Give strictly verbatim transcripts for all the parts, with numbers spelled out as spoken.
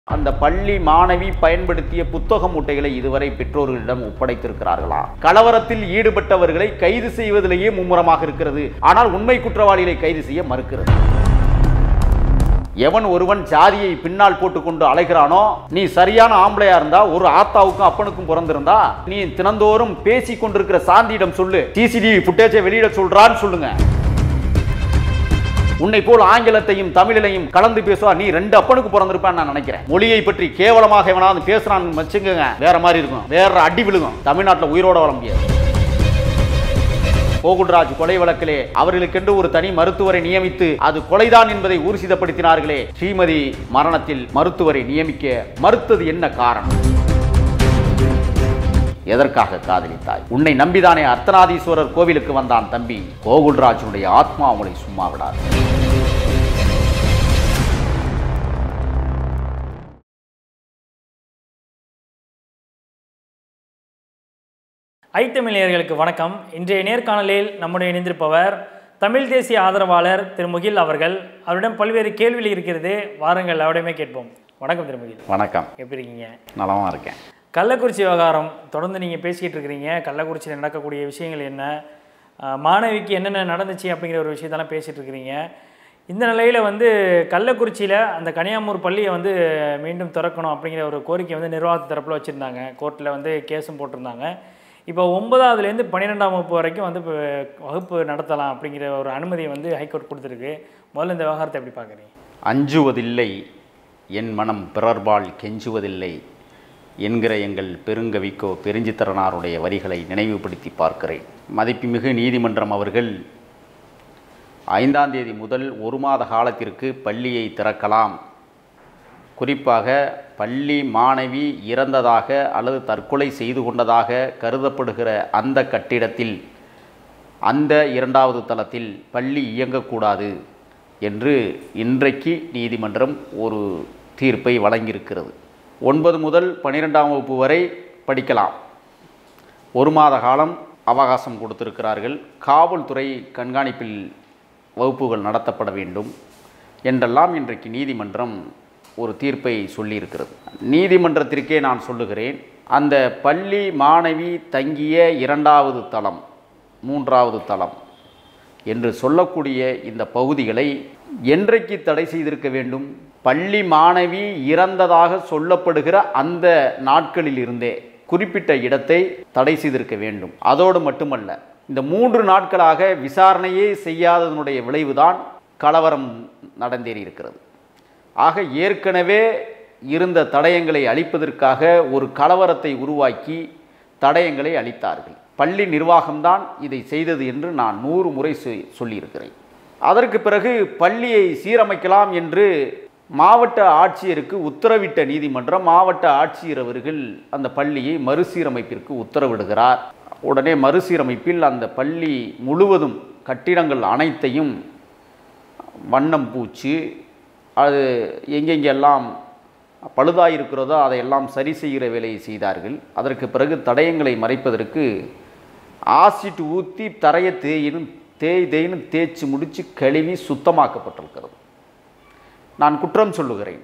அந்த பள்ளி மாணவி பயன்படுத்திய புத்தக மூட்டைகளை இதுவரை பெற்றோர்களிடம் ஒப்படைத்திருக்கிறார்களா? கலவரத்தில் ஈடுபட்டவர்களை கைது செய்வதிலேயே மும்முரமாக இருக்கிறது, ஆனால் உண்மை குற்றவாளிகளை கைது செய்ய மறுக்கிறது. எவன் ஒருவன் ஜாதியை பின்னால் போட்டுக்கொண்டு அலைகிறானோ, நீ சரியான ஆம்பளையா இருந்தா, ஒரு ஆத்தாவுக்கும் அப்பனுக்கும் பிறந்திருந்தா, நீ தினந்தோறும் பேசி கொண்டிருக்கிற சாந்தியிடம் சொல்லு, சிசிடிவி புட்டேஜை வெளியிட சொல்றான்னு சொல்லுங்க. உன்னை போல் ஆங்கிலத்தையும் தமிழையும் கலந்து பேசுவா, நீ ரெண்டு அப்பனுக்கு பிறந்திருப்பான்னு நான் நினைக்கிறேன். மொழியை பற்றி கேவலமாக எவனாவது பேசுறான்னு வச்சுங்க, வேற மாதிரி இருக்கும், வேற அடி விழுகும். தமிழ்நாட்டில் உயிரோட வர முடியாது. கோகுல்ராஜ் கொலை வழக்கிலே அவர்களுக்கென்று ஒரு தனி மருத்துவரை நியமித்து அது கொலைதான் என்பதை ஊர்ஜிதப்படுத்தினார்களே, ஸ்ரீமதி மரணத்தில் மருத்துவரை நியமிக்க மறுத்தது என்ன காரணம்? எதற்காக காதலித்தாய்? உன்னை நம்பிதானே அர்த்தநாதீஸ்வரர் கோவிலுக்கு வந்தான் தம்பி. கோகுல்ராஜனுடைய ஆத்மா அவளை சும்மா விடாது. ஐ தமிழர்களுக்கு வணக்கம். இன்றைய நேர்காணலில் நம்முடைய இணைந்திருப்பவர் தமிழ் தேசிய ஆதரவாளர் திரு முகில் அவர்கள். அவரிடம் பல்வேறு கேள்விகள் இருக்கிறது, வாருங்கள் அவரிடமே கேட்போம். வணக்கம் திரு முகில். வணக்கம். எப்படி இருக்கீங்க? நலமா இருக்கேன். கள்ளக்குறிச்சி விவகாரம் தொடர்ந்து நீங்கள் பேசிக்கிட்டு இருக்கிறீங்க. கள்ளக்குறிச்சியில் நடக்கக்கூடிய விஷயங்கள் என்ன, மாணவிக்கு என்னென்ன நடந்துச்சு அப்படிங்கிற ஒரு விஷயத்தெல்லாம் பேசிகிட்டு இருக்கிறீங்க. இந்த நிலையில் வந்து கள்ளக்குறிச்சியில் அந்த கனியாமூர் பள்ளியை வந்து மீண்டும் திறக்கணும் அப்படிங்கிற ஒரு கோரிக்கை வந்து நிர்வாகத்து தரப்பில் வச்சுருந்தாங்க. கோர்ட்டில் வந்து கேஸும் போட்டிருந்தாங்க. இப்போ ஒன்பதாவதுலேருந்து பன்னிரெண்டாம் வகுப்பு வரைக்கும் வந்து இப்போ வகுப்பு நடத்தலாம் அப்படிங்கிற ஒரு அனுமதியை வந்து ஹைகோர்ட் கொடுத்துருக்கு. முதல்ல இந்த விவகாரத்தை எப்படி பார்க்குறீங்க? அஞ்சுவதில்லை என் மனம் பிறர்பால் கெஞ்சுவதில்லை என்கிற எங்கள் பெருங்கவிக்கோ பெருஞ்சித்திரனாருடைய வரிகளை நினைவுபடுத்தி பார்க்கிறேன். மதிப்புமிகு நீதிமன்றம் அவர்கள் ஐந்தாம் தேதி முதல் ஒரு மாத காலத்திற்கு பள்ளியை திறக்கலாம், குறிப்பாக பள்ளி மாணவி இறந்ததாக அல்லது தற்கொலை செய்து கொண்டதாக கருதப்படுகிற அந்த கட்டிடத்தில், அந்த இரண்டாவது தளத்தில் பள்ளி இயங்கக்கூடாது என்று இன்றைக்கு நீதிமன்றம் ஒரு தீர்ப்பை வழங்கியிருக்கிறது. ஒன்பது முதல் பன்னிரெண்டாம் வகுப்பு வரை படிக்கலாம், ஒரு மாத காலம் அவகாசம் கொடுத்திருக்கிறார்கள். காவல்துறை கண்காணிப்பில் வகுப்புகள் நடத்தப்பட வேண்டும் என்றெல்லாம் இன்றைக்கு நீதிமன்றம் ஒரு தீர்ப்பை சொல்லியிருக்கிறது. நீதிமன்றத்திற்கே நான் சொல்லுகிறேன், அந்த பள்ளி மாணவி தங்கிய இரண்டாவது தளம், மூன்றாவது தளம் என்று சொல்லக்கூடிய இந்த பகுதிகளை என்றைக்கு தடை செய்திருக்க வேண்டும்? பள்ளி மாணவி இறந்ததாக சொல்லப்படுகிற அந்த நாட்களில் இருந்தே குறிப்பிட்ட இடத்தை தடை செய்திருக்க வேண்டும். அதோடு மட்டுமல்ல, இந்த மூன்று நாட்களாக விசாரணையே செய்யாததனுடைய விளைவுதான் கலவரம் நடந்தேறியிருக்கிறது. ஆக ஏற்கனவே இருந்த தடயங்களை அழிப்பதற்காக ஒரு கலவரத்தை உருவாக்கி தடயங்களை அளித்தார்கள். பள்ளி நிர்வாகம்தான் இதை செய்தது என்று நான் நூறு முறை சொல்லியிருக்கிறேன். அதற்கு பிறகு பள்ளியை சீரமைக்கலாம் என்று மாவட்ட ஆட்சியருக்கு உத்தரவிட்ட நீதிமன்றம், மாவட்ட ஆட்சியர் அவர்கள் அந்த பள்ளியை மறுசீரமைப்பிற்கு உத்தரவிடுகிறார். உடனே மறுசீரமைப்பில் அந்த பள்ளி முழுவதும் கட்டிடங்கள் அனைத்தையும் வண்ணம் பூச்சு, அது எங்கெங்கெல்லாம் பழுதாயிருக்கிறதோ அதையெல்லாம் சரி செய்கிற வேலையை செய்தார்கள். அதற்கு பிறகு தடயங்களை மறைப்பதற்கு ஆசிட் ஊற்றி தரையை தேயினும் தேய் தேயின்னு தேய்ச்சி முடித்து கழுவி சுத்தமாக்கப்பட்டிருக்கிறது. நான் குற்றம் சொல்லுகிறேன்.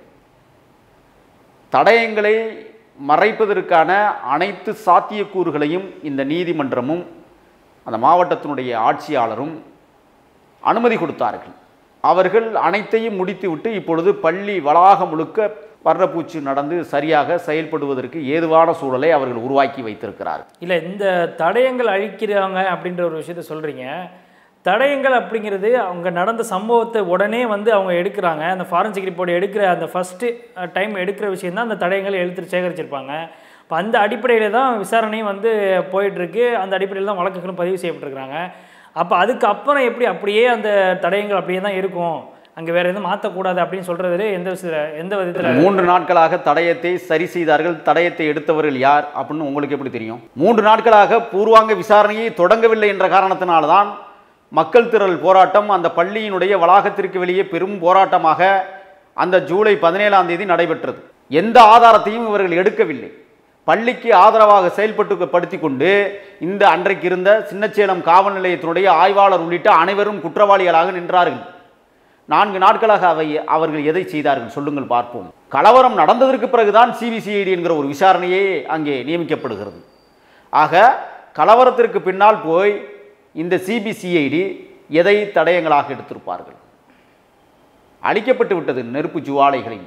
தடயங்களை மறைப்பதற்கான அனைத்து சாத்தியக்கூறுகளையும் இந்த நீதிமன்றமும் அந்த மாவட்டத்தினுடைய ஆட்சியாளரும் அனுமதி கொடுத்தார்கள். அவர்கள் அனைத்தையும் முடித்துவிட்டு இப்பொழுது பள்ளி வளாகம் முழுக்க வர்ணப்பூச்சி நடந்து சரியாக செயல்படுவதற்கு ஏதுவான சூழலை அவர்கள் உருவாக்கி வைத்திருக்கிறார்கள். இல்லை, இந்த தடயங்கள் அழிக்கிறாங்க அப்படின்ற ஒரு விஷயத்த சொல்கிறீங்க. தடயங்கள் அப்படிங்கிறது அவங்க நடந்த சம்பவத்தை உடனே வந்து அவங்க எடுக்கிறாங்க. அந்த ஃபாரன்சிக் ரிப்போர்ட் எடுக்கிற அந்த ஃபஸ்ட்டு டைம் எடுக்கிற விஷயம் தான் அந்த தடயங்களை எழுத்து சேகரிச்சிருப்பாங்க. இப்போ அந்த அடிப்படையில் தான் விசாரணையும் வந்து போயிட்டுருக்கு. அந்த அடிப்படையில் தான் வழக்குகளும் பதிவு செய்யப்பட்டிருக்கிறாங்க. அப்போ அதுக்கப்புறம் எப்படி அப்படியே அந்த தடயங்கள் அப்படியே தான் இருக்கும், அங்கே வேறு எதுவும் மாற்றக்கூடாது அப்படின்னு சொல்கிறது எந்த விஷயத்தில் எந்த விதத்தில்? மூன்று நாட்களாக தடயத்தை சரி செய்தார்கள். தடயத்தை எடுத்தவர்கள் யார் அப்படின்னு உங்களுக்கு எப்படி தெரியும்? மூன்று நாட்களாக பூர்வாங்க விசாரணையை தொடங்கவில்லை என்ற காரணத்தினால்தான் மக்கள் திரள் போராட்டம் அந்த பள்ளியினுடைய வளாகத்திற்கு வெளியே பெரும் போராட்டமாக அந்த ஜூலை பதினேழாம் தேதி நடைபெற்றது. எந்த ஆதாரத்தையும் இவர்கள் எடுக்கவில்லை. பள்ளிக்கு ஆதரவாக செயல்பட்டு படுத்தி கொண்டு இந்த அன்றைக்கு இருந்த சின்னச்சேலம் காவல் நிலையத்தினுடைய ஆய்வாளர் உள்ளிட்ட அனைவரும் குற்றவாளிகளாக நின்றார்கள். நான்கு நாட்களாக அவை அவர்கள் எதை செய்தார்கள் சொல்லுங்கள் பார்ப்போம். கலவரம் நடந்ததற்கு பிறகுதான் சிபிசிஐடி என்கிற ஒரு விசாரணையே அங்கே நியமிக்கப்படுகிறது. ஆக கலவரத்திற்கு பின்னால் போய் இந்த சிபிசிஐடி எதை தடயங்களாக எடுத்திருப்பார்கள்? அழிக்கப்பட்டு விட்டது நெருப்பு ஜுவாலைகளை.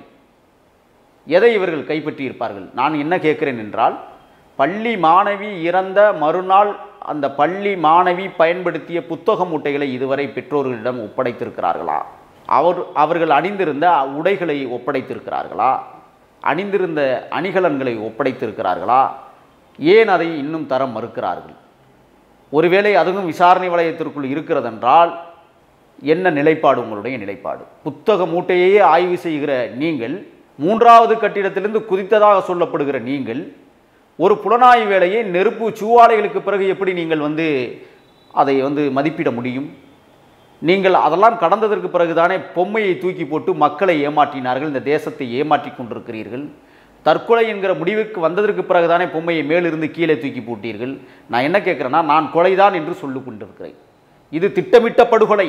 எதை இவர்கள் கைப்பற்றி இருப்பார்கள்? நான் என்ன கேட்கிறேன் என்றால், பள்ளி மாணவி இறந்த மறுநாள் அந்த பள்ளி மாணவி பயன்படுத்திய புத்தக மூட்டைகளை இதுவரை பெற்றோர்களிடம் ஒப்படைத்திருக்கிறார்களா? அவர் அவர்கள் அணிந்திருந்த உடைகளை ஒப்படைத்திருக்கிறார்களா? அணிந்திருந்த அணிகலன்களை ஒப்படைத்திருக்கிறார்களா? ஏன் அதை இன்னும் தர மறுக்கிறார்கள்? ஒருவேளை அதுவும் விசாரணை வளையத்திற்குள் இருக்கிறதென்றால் என்ன நிலைப்பாடு உங்களுடைய நிலைப்பாடு? புத்தக மூட்டையே ஆய்வு செய்கிற நீங்கள், மூன்றாவது கட்டிடத்திலிருந்து குதித்ததாக சொல்லப்படுகிற நீங்கள், ஒரு புலனாய்வு வேலையை நெருப்பு சூவாலைகளுக்கு பிறகு எப்படி நீங்கள் வந்து அதை வந்து மதிப்பிட முடியும்? நீங்கள் அதெல்லாம் கடந்ததற்கு பிறகுதானே பொம்மையை தூக்கி போட்டு மக்களை ஏமாற்றினார்கள், இந்த தேசத்தை ஏமாற்றி கொண்டிருக்கிறீர்கள். தற்கொலை என்கிற முடிவுக்கு வந்ததற்கு பிறகுதானே பொம்மையை மேலிருந்து கீழே தூக்கி போட்டீர்கள். நான் என்ன கேட்குறேன்னா, நான் கொலைதான் என்று சொல்லி கொண்டிருக்கிறேன். இது திட்டமிட்ட படுகொலை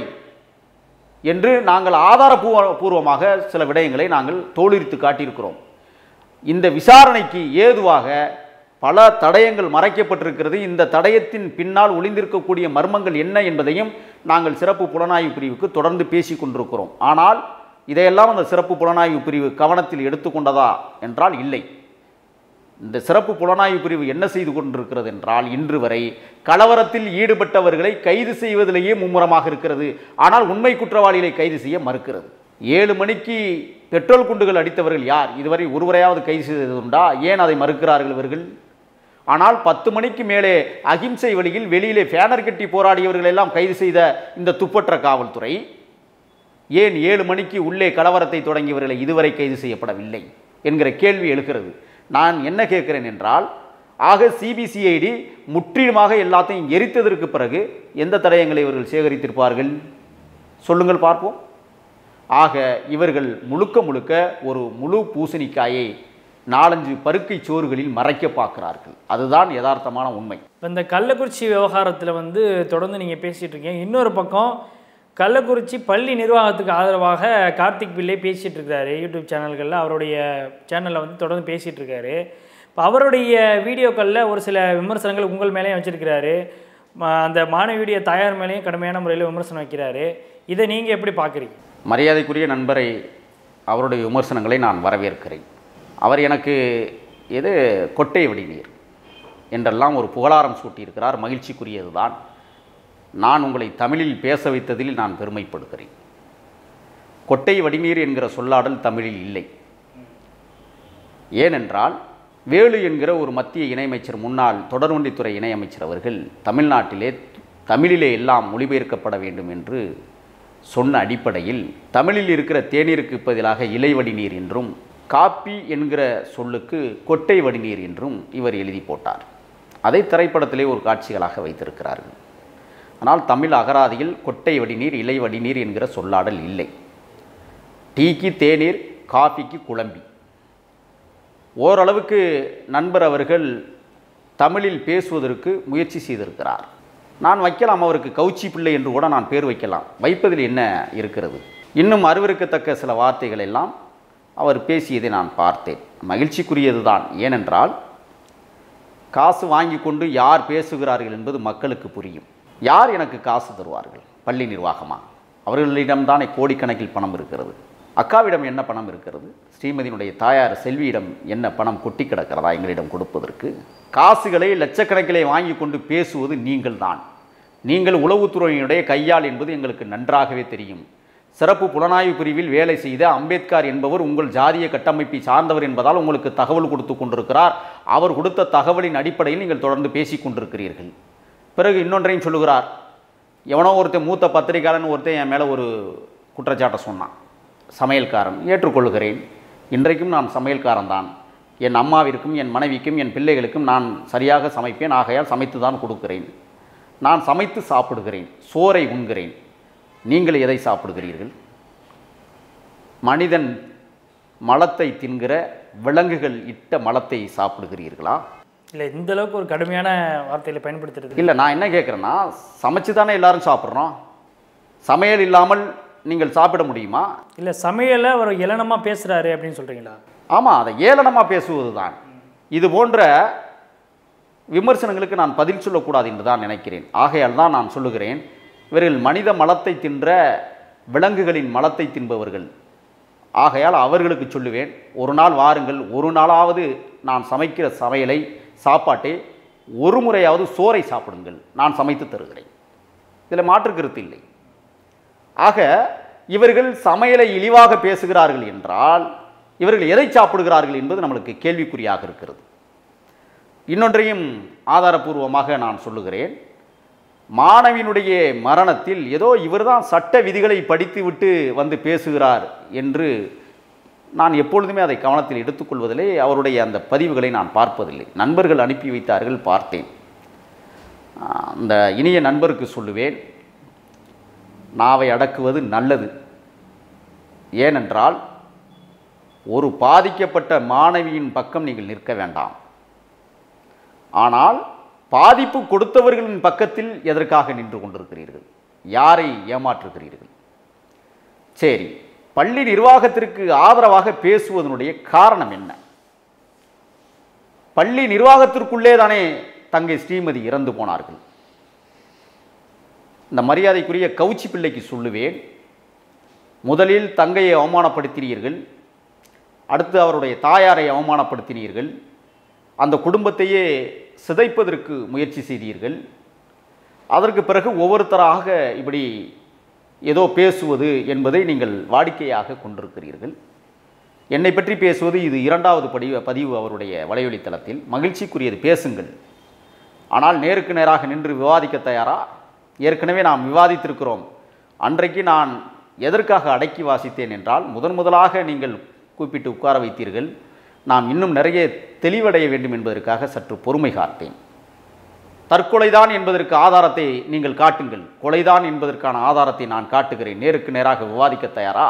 என்று நாங்கள் ஆதாரபூர்வ பூர்வமாக சில விடயங்களை நாங்கள் தோலுரித்து காட்டியிருக்கிறோம். இந்த விசாரணைக்கு ஏதுவாக பல தடயங்கள் மறைக்கப்பட்டிருக்கிறது. இந்த தடயத்தின் பின்னால் ஒளிந்திருக்கக்கூடிய மர்மங்கள் என்ன என்பதையும் நாங்கள் சிறப்பு புலனாய்வு பிரிவுக்கு தொடர்ந்து பேசி கொண்டிருக்கிறோம். ஆனால் இதையெல்லாம் அந்த சிறப்பு புலனாய்வு பிரிவு கவனத்தில் எடுத்துக்கொண்டதா என்றால் இல்லை. இந்த சிறப்பு புலனாய்வு பிரிவு என்ன செய்து கொண்டிருக்கிறது என்றால், இன்று வரை கலவரத்தில் ஈடுபட்டவர்களை கைது செய்வதிலேயே மும்முரமாக இருக்கிறது. ஆனால் உண்மை குற்றவாளிகளை கைது செய்ய மறுக்கிறது. ஏழு மணிக்கு பெட்ரோல் குண்டுகள் அடித்தவர்கள் யார்? இதுவரை ஒருவரையாவது கைது செய்ததுண்டா? ஏன் அதை மறுக்கிறார்கள் இவர்கள்? ஆனால் பத்து மணிக்கு மேலே அகிம்சை வழியில் வெளியிலே பேனர் கட்டி போராடியவர்கள் எல்லாம் கைது செய்த இந்த துப்பற்ற காவல்துறை ஏன் ஏழு மணிக்கு உள்ளே கலவரத்தை தொடங்கியவர்களை இதுவரை கைது செய்யப்படவில்லை என்கிற கேள்வி எழுகிறது. நான் என்ன கேட்கிறேன் என்றால், ஆக சிபிசிஐடி முற்றிலுமாக எல்லாத்தையும் எரித்ததற்கு பிறகு எந்த தடயங்களை இவர்கள் சேகரித்திருப்பார்கள்? சொல்லுங்கள் பார்ப்போம். ஆக இவர்கள் முழுக்க முழுக்க ஒரு முழு பூசணிக்காயை நாலஞ்சு பருக்கை சோறுகளில் மறைக்க பார்க்கிறார்கள். அதுதான் யதார்த்தமான உண்மை. இந்த கள்ளக்குறிச்சி விவகாரத்தில் வந்து தொடர்ந்து நீங்கள் பேசிகிட்டு இருக்கீங்க. இன்னொரு பக்கம் கள்ளக்குறிச்சி பள்ளி நிர்வாகத்துக்கு ஆதரவாக கார்த்திக் பிள்ளை பேசிகிட்டு இருக்காரு. யூடியூப் சேனல்களில் அவருடைய சேனலில் வந்து தொடர்ந்து பேசிகிட்டு இருக்காரு. இப்போ அவருடைய வீடியோக்களில் ஒரு சில விமர்சனங்கள் உங்கள் மேலேயும் வச்சுருக்கிறாரு. அந்த மாணவியுடைய தாயார் மேலேயும் கடுமையான முறையில் விமர்சனம் வைக்கிறாரு. இதை நீங்கள் எப்படி பார்க்குறீங்க? மரியாதைக்குரிய நண்பரை, அவருடைய விமர்சனங்களை நான் வரவேற்கிறேன். அவர் எனக்கு எது கொட்டை வடிநீர் என்றெல்லாம் ஒரு புகழாரம் சூட்டியிருக்கிறார். மகிழ்ச்சிக்குரியது தான். நான் உங்களை தமிழில் பேச வைத்ததில் நான் பெருமைப்படுகிறேன். கொட்டை வடிநீர் என்கிற சொல்லாடல் தமிழில் இல்லை. ஏனென்றால் வேலு என்கிற ஒரு மத்திய இணையமைச்சர், முன்னாள் தொடர்வண்டித்துறை இணையமைச்சர் அவர்கள் தமிழ்நாட்டிலே தமிழிலே எல்லாம் மொழிபெயர்க்கப்பட வேண்டும் என்று சொன்ன அடிப்படையில் தமிழில் இருக்கிற தேநீருக்கு பதிலாக இலை வடிநீர் என்றும் காப்பி என்கிற சொல்லுக்கு கொட்டை வடிநீர் என்றும் இவர் எழுதி போட்டார். அதை திரைப்படத்திலே ஒரு காட்சிகளாக வைத்திருக்கிறார்கள். ஆனால் தமிழ் அகராதியில் கொட்டை வடிநீர், இலை வடிநீர் என்கிற சொல்லாடல் இல்லை. டீக்கு தேநீர், காஃபிக்கு குழம்பி. ஓரளவுக்கு நண்பர் அவர்கள் தமிழில் பேசுவதற்கு முயற்சி செய்திருக்கிறார். நான் வைக்கலாம் அவருக்கு கவுச்சி பிள்ளை என்று கூட நான் பேர் வைக்கலாம். வைப்பதில் என்ன இருக்கிறது? இன்னும் அருவருக்கத்தக்க சில வார்த்தைகள் எல்லாம் அவர் பேசியதை நான் பார்த்தேன். மகிழ்ச்சிக்குரியது தான். ஏனென்றால் காசு வாங்கி கொண்டு யார் பேசுகிறார்கள் என்பது மக்களுக்கு புரியும். யார் எனக்கு காசு தருவார்கள்? பள்ளி நிர்வாகமா? அவர்களிடம்தானே கோடிக்கணக்கில் பணம் இருக்கிறது. அக்காவிடம் என்ன பணம் இருக்கிறது? ஸ்ரீமதியினுடைய தாயார் செல்வியிடம் என்ன பணம் கொட்டி கிடக்கிறதா எங்களிடம் கொடுப்பதற்கு? காசுகளை லட்சக்கணக்கிலே வாங்கி கொண்டு பேசுவது நீங்கள் தான். நீங்கள் உளவுத்துறையினுடைய கையால் என்பது எங்களுக்கு நன்றாகவே தெரியும். சிறப்பு புலனாய்வு பிரிவில் வேலை செய்த அம்பேத்கர் என்பவர் உங்கள் ஜாதிய கட்டமைப்பை சார்ந்தவர் என்பதால் உங்களுக்கு தகவல் கொடுத்து கொண்டிருக்கிறார். அவர் கொடுத்த தகவலின் அடிப்படையில் நீங்கள் தொடர்ந்து பேசி கொண்டிருக்கிறீர்கள். பிறகு இன்னொன்றையும் சொல்லுகிறார். எவனோ ஒருத்தன் மூத்த பத்திரிகையாளன் ஒருத்தன் என் மேலே ஒரு குற்றச்சாட்டை சொன்னான், சமையல்காரன். ஏற்றுக்கொள்கிறேன். இன்றைக்கும் நான் சமையல்காரன் தான். என் அம்மாவிற்கும் என் மனைவிக்கும் என் பிள்ளைகளுக்கும் நான் சரியாக சமைப்பேன். ஆகையால் சமைத்து தான் கொடுக்கிறேன். நான் சமைத்து சாப்பிடுகிறேன், சோறை உண்கிறேன். நீங்கள் எதை சாப்பிடுகிறீர்கள்? மனிதன் மலத்தை தின்கிற விலங்குகள் இட்ட மலத்தை சாப்பிடுகிறீர்களா? இல்லை, இந்த அளவுக்கு ஒரு கடுமையான வார்த்தைகளை பயன்படுத்துறது இல்லை. நான் என்ன கேட்குறேன்னா, சமைச்சு தானே எல்லாரும் சாப்பிட்றோம். சமையல் இல்லாமல் நீங்கள் சாப்பிட முடியுமா? இல்லை, சமையலை அவர் ஏளனமாக பேசுகிறாரு அப்படின்னு சொல்கிறீங்களா? ஆமாம், அதை ஏளனமாக பேசுவது தான். இது போன்ற விமர்சனங்களுக்கு நான் பதில் சொல்லக்கூடாது என்று தான் நினைக்கிறேன். ஆகையால் தான் நான் சொல்லுகிறேன், இவர்கள் மனித மலத்தை தின்ற விலங்குகளின் மலத்தை தின்பவர்கள். ஆகையால் அவர்களுக்கு சொல்லுவேன், ஒரு நாள் வாருங்கள், ஒரு நாளாவது நான் சமைக்கிற சமையலை சாப்பாட்டை ஒரு முறையாவது சோறை சாப்பிடுங்கள், நான் சமைத்து தருகிறேன். இதில் மாற்று கருத்து இல்லை. ஆக இவர்கள் சமையலை இழிவாக பேசுகிறார்கள் என்றால் இவர்கள் எதை சாப்பிடுகிறார்கள் என்பது நம்மளுக்கு கேள்விக்குறியாக இருக்கிறது. இன்னொன்றையும் ஆதாரபூர்வமாக நான் சொல்லுகிறேன். மாணவியினுடைய மரணத்தில் ஏதோ இவர்தான் சட்ட விதிகளை படித்துவிட்டு வந்து பேசுகிறார் என்று நான் எப்பொழுதுமே அதை கவனத்தில் எடுத்துக்கொள்வதில்லை. அவருடைய அந்த பதிவுகளை நான் பார்ப்பதில்லை. நண்பர்கள் அனுப்பி வைத்தார்கள், பார்த்தேன். அந்த இனிய நண்பருக்கு சொல்லுவேன், நாவை அடக்குவது நல்லது. ஏனென்றால் ஒரு பாதிக்கப்பட்ட மாணவியின் பக்கம் நீங்கள் நிற்க வேண்டாம். ஆனால் பாதிப்பு கொடுத்தவர்களின் பக்கத்தில் எதற்காக நின்று கொண்டிருக்கிறீர்கள்? யாரை ஏமாற்றுகிறீர்கள்? சரி, பள்ளி நிர்வாகத்திற்கு ஆதரவாக பேசுவதனுடைய காரணம் என்ன? பள்ளி நிர்வாகத்திற்குள்ளே தானே தங்கை ஸ்ரீமதி இறந்து போனார்கள். இந்த மரியாதைக்குரிய கவுச்சி பிள்ளைக்கு சொல்லுவேன், முதலில் தங்கையை அவமானப்படுத்தினீர்கள், அடுத்து அவருடைய தாயாரை அவமானப்படுத்தினீர்கள், அந்த குடும்பத்தையே சிதைப்பதற்கு முயற்சி செய்தீர்கள். அதற்கு பிறகு ஒவ்வொருத்தராக இப்படி ஏதோ பேசுவது என்பதை நீங்கள் வாடிக்கையாக கொண்டிருக்கிறீர்கள். என்னை பற்றி பேசுவது இது இரண்டாவது பதிவு பதிவு அவருடைய வலையொலித்தளத்தில். மகிழ்ச்சிக்குரியது, பேசுங்கள். ஆனால் நேருக்கு நேராக நின்று விவாதிக்க தயாரா? ஏற்கனவே நாம் விவாதித்திருக்கிறோம். அன்றைக்கு நான் எதற்காக அடக்கி வாசித்தேன் என்றால், முதன் முதலாக நீங்கள் கூப்பிட்டு உட்கார வைத்தீர்கள். நாம் இன்னும் நிறைய தெளிவடைய வேண்டும் என்பதற்காக சற்று பொறுமை காத்தேன். தற்கொலைதான் என்பதற்கு ஆதாரத்தை நீங்கள் காட்டுங்கள், கொலைதான் என்பதற்கான ஆதாரத்தை நான் காட்டுகிறேன். நேருக்கு நேராக விவாதிக்க தயாரா?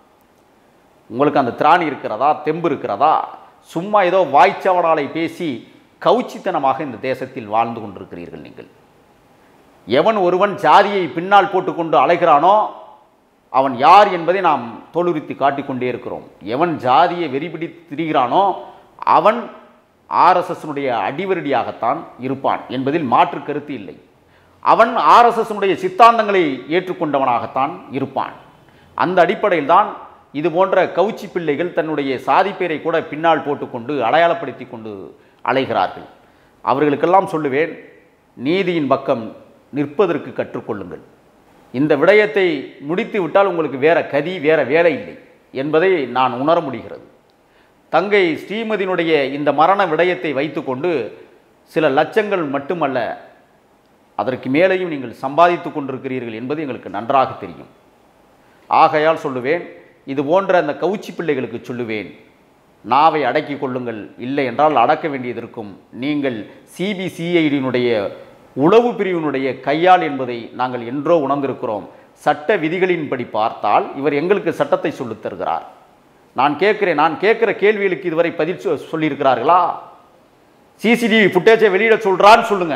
உங்களுக்கு அந்த திராணி இருக்கிறதா? தெம்பு இருக்கிறதா? சும்மா ஏதோ வாய்ச்சவடாலை பேசி கவுச்சித்தனமாக இந்த தேசத்தில் வாழ்ந்து கொண்டிருக்கிறீர்கள் நீங்கள். எவன் ஒருவன் ஜாதியை பின்னால் போட்டுக்கொண்டு அலைகிறானோ அவன் யார் என்பதை நாம் தோலுரித்து காட்டிக்கொண்டே இருக்கிறோம். எவன் ஜாதியை வெறிபிடித்து திரிகிறானோ அவன் ஆர்எஸ்எஸ்னுடைய அடிவருடியாகத்தான் இருப்பான் என்பதில் மாற்று கருத்து இல்லை. அவன் ஆர்எஸ்எஸ்னுடைய சித்தாந்தங்களை ஏற்றுக்கொண்டவனாகத்தான் இருப்பான். அந்த அடிப்படையில் தான் இது போன்ற கவுச்சி பிள்ளைகள் தன்னுடைய சாதி பேரை கூட பின்னால் போட்டுக்கொண்டு அடையாளப்படுத்தி கொண்டு அலைகிறார்கள். அவர்களுக்கெல்லாம் சொல்லுவேன், நீதியின் பக்கம் நிற்பதற்கு கற்றுக்கொள்ளுங்கள். இந்த விடயத்தை முடித்து விட்டால் உங்களுக்கு வேற கதி, வேற வேலை இல்லை என்பதை நான் உணர முடிகிறது. தங்கை ஸ்ரீமதியினுடைய இந்த மரண விடயத்தை வைத்துக்கொண்டு சில லட்சங்கள் மட்டுமல்ல, அதற்கு மேலேயும் நீங்கள் சம்பாதித்து கொண்டிருக்கிறீர்கள் என்பது எங்களுக்கு நன்றாக தெரியும். ஆகையால் சொல்லுவேன், இது போன்ற அந்த கவுச்சி பிள்ளைகளுக்கு சொல்லுவேன், நாவை அடக்கி கொள்ளுங்கள். இல்லை என்றால் அடக்க வேண்டியது இருக்கும். நீங்கள் சிபிசிஐடியினுடைய உளவு பிரிவினுடைய கையால் என்பதை நாங்கள் என்றோ உணர்ந்திருக்கிறோம். சட்ட விதிகளின்படி பார்த்தால் இவர் எங்களுக்கு சட்டத்தை சொல்லித் தருகிறார். நான் கேட்கிறேன், நான் கேட்கிற கேள்விகளுக்கு இதுவரை பதில் சொல்லியிருக்கிறார்களா? சிசிடிவி ஃபுட்டேஜை வெளியிட சொல்றான்னு சொல்லுங்க.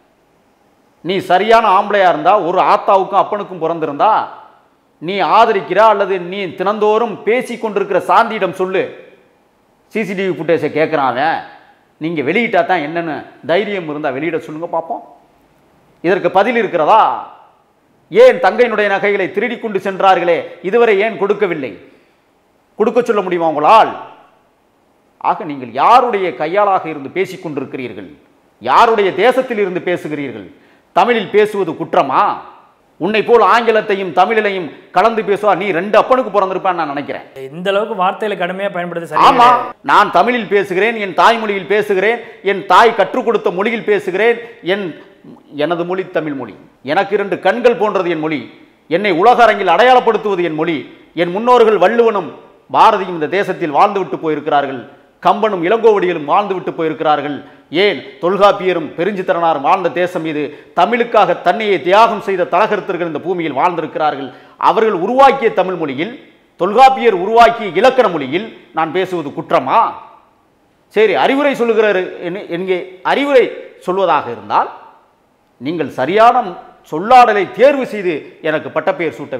நீ சரியான ஆம்பளையா இருந்தா, ஒரு ஆத்தாவுக்கும் அப்பனுக்கும் பிறந்திருந்தா, நீ ஆதரிக்கிறா அல்லது நீ தினந்தோறும் பேசி கொண்டிருக்கிற சாந்தியிடம் சொல்லு. சிசிடிவி ஃபுட்டேஜை கேட்குறான், நீங்கள் வெளியிட்டா தான் என்னென்னு தைரியம் இருந்தால் வெளியிட சொல்லுங்க பார்ப்போம். இதற்கு பதில் இருக்கிறதா? ஏன் தங்கையினுடைய நகைகளை திருடி கொண்டு சென்றார்களே, இதுவரை ஏன் கொடுக்கவில்லை? கொடுக்க சொல்ல முடியுமா உங்களால்? ஆக நீங்கள் யாருடைய கையாளாக இருந்து பேசிக் கொண்டிருக்கிறீர்கள்? யாருடைய தேசத்தில் இருந்து பேசுகிறீர்கள்? தமிழில் பேசுவது குற்றமா? உன்னை போல் ஆங்கிலத்தையும் தமிழிலையும் கலந்து பேசுவா நீ ரெண்டு அப்பனுக்கு பிறந்திருப்பான்னு நான் நினைக்கிறேன். இந்த அளவுக்கு வார்த்தைகளை கடுமையாக பயன்படுத்த. ஆமா, நான் தமிழில் பேசுகிறேன், என் தாய்மொழியில் பேசுகிறேன், என் தாய் கற்றுக் கொடுத்த மொழியில் பேசுகிறேன். என் எனது மொழி தமிழ் மொழி. எனக்கு இரண்டு கண்கள் போன்றது என் மொழி. என்னை உலக அரங்கில் அடையாளப்படுத்துவது என் மொழி. என் முன்னோர்கள் வள்ளுவனும் பாரதியும் இந்த தேசத்தில் வாழ்ந்துவிட்டு போயிருக்கிறார்கள். கம்பனும் இளங்கோவடிகளும் வாழ்ந்துவிட்டு போயிருக்கிறார்கள். ஏன் தொல்காப்பியரும் பெருஞ்சித்திரனாரும் வாழ்ந்த தேசம் இது. தமிழுக்காக தன்னையை தியாகம் செய்த தலகர்த்தர்கள் இந்த பூமியில் வாழ்ந்திருக்கிறார்கள். அவர்கள் உருவாக்கிய தமிழ் மொழியில், தொல்காப்பியர் உருவாக்கிய இலக்கண மொழியில் நான் பேசுவது குற்றமா? சரி, அறிவுரை சொல்லுகிறார் என்கே. அறிவுரை சொல்வதாக இருந்தால் நீங்கள் சரியான சொல்லாடலை தேர்வு செய்து எனக்கு பட்டப்பெயர் சூட்ட வேண்டும்.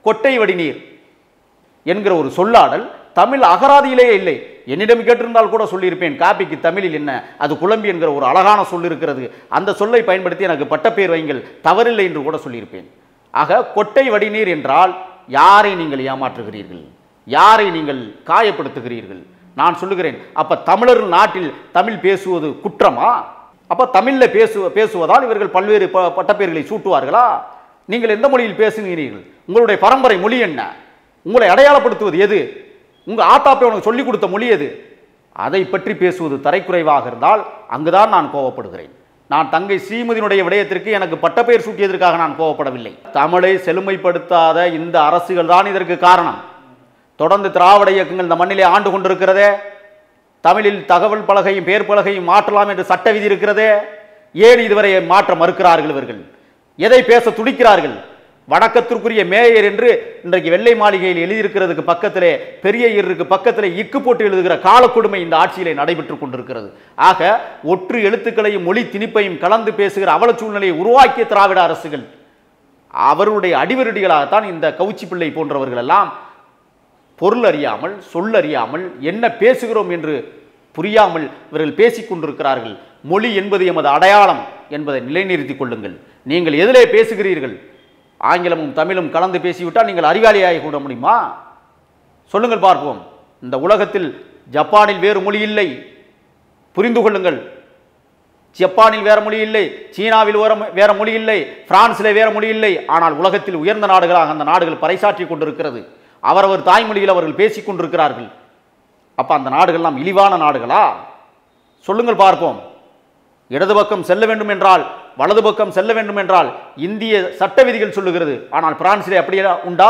கொட்டை வடிநீர் என்கிற ஒரு சொல்லாடல் தமிழ் அகராதியிலேயே இல்லை. என்னிடம் கேட்டிருந்தால் கூட சொல்லியிருப்பேன், காப்பிக்கு தமிழில் என்ன, அது குழம்பி என்கிற ஒரு அழகான சொல் இருக்கிறது, அந்த சொல்லை பயன்படுத்தி எனக்கு பட்டப்பேர் வைங்கள், தவறில்லை என்று கூட சொல்லியிருப்பேன். ஆக கொட்டை வடிநீர் என்றால் யாரை நீங்கள் ஏமாற்றுகிறீர்கள், யாரை நீங்கள் காயப்படுத்துகிறீர்கள்? நான் சொல்லுகிறேன், அப்ப தமிழர் நாட்டில் தமிழ் பேசுவது குற்றமா? அப்ப தமிழ்ல பேசு பேசுவதால் இவர்கள் பல்வேறு பட்டப்பேர்களை சூட்டுவார்களா? நீங்கள் எந்த மொழியில் பேசுகிறீர்கள்? உங்களுடைய பரம்பரை மொழி என்ன? உங்களை அடையாளப்படுத்துவது எது? உங்க ஆத்தாப்பை உனக்கு சொல்லிக் கொடுத்த மொழி எது? அதை பற்றி பேசுவது தரைக்குறைவாக இருந்தால் அங்குதான் நான் கோபப்படுகிறேன். நான் தங்கை ஸ்ரீமதியினுடைய விடயத்திற்கு எனக்கு பட்டப்பெயர் சூட்டியதற்காக நான் கோபப்படவில்லை. தமிழை செழுமைப்படுத்தாத இந்த அரசுகள் தான் இதற்கு காரணம். தொடர்ந்து திராவிட இயக்கங்கள் இந்த மண்ணிலே ஆண்டு கொண்டிருக்கிறதே. தமிழில் தகவல் பலகையும் பேர் பலகையும் மாற்றலாம் என்று சட்ட விதி இருக்கிறதே. ஏன் இதுவரை மாற்ற மறுக்கிறார்கள் இவர்கள்? எதை பேச துடிக்கிறார்கள்? வணக்கத்திற்குரிய மேயர் என்று இன்றைக்கு வெள்ளை மாளிகையில் எழுதியிருக்கிறதுக்கு பக்கத்திலே பெரிய ஈருக்கு பக்கத்திலே இக்கு போட்டு எழுதுகிற காலக்கொடுமை இந்த ஆட்சியிலே நடைபெற்றுக் கொண்டிருக்கிறது. ஆக ஒற்று எழுத்துக்களையும் மொழி திணிப்பையும் கலந்து பேசுகிற அவல சூழ்நிலையை உருவாக்கிய திராவிட அரசுகள் அவருடைய அடிவருடிகளாகத்தான் இந்த கவுச்சி பிள்ளை போன்றவர்கள் எல்லாம் பொருள் அறியாமல் சொல்லறியாமல் என்ன பேசுகிறோம் என்று புரியாமல் இவர்கள் பேசிக் கொண்டிருக்கிறார்கள். மொழி என்பது எமது அடையாளம் என்பதை நிலைநிறுத்திக் கொள்ளுங்கள். நீங்கள் எதிலே பேசுகிறீர்கள்? ஆங்கிலமும் தமிழும் கலந்து பேசிவிட்டால் நீங்கள் அறிவாளியாகி கூட முடியுமா? சொல்லுங்கள் பார்ப்போம். இந்த உலகத்தில் ஜப்பானில் வேறு மொழி இல்லை, புரிந்து கொள்ளுங்கள். ஜப்பானில் வேற மொழி இல்லை, சீனாவில் வேற மொழி இல்லை, பிரான்சில் வேற மொழி இல்லை. ஆனால் உலகத்தில் உயர்ந்த நாடுகளாக அந்த நாடுகள் பறைசாற்றி கொண்டிருக்கிறது. அவரவர் தாய்மொழியில் அவர்கள் பேசிக் கொண்டிருக்கிறார்கள். அப்ப அந்த நாடுகள்லாம் இழிவான நாடுகளா? சொல்லுங்கள் பார்ப்போம். இடது பக்கம் செல்ல வேண்டும் என்றால், வலது பக்கம் செல்ல வேண்டும் என்றால் இந்திய சட்ட விதிகள் சொல்லுகிறது. ஆனால் பிரான்சிலே அப்படியே உண்டா?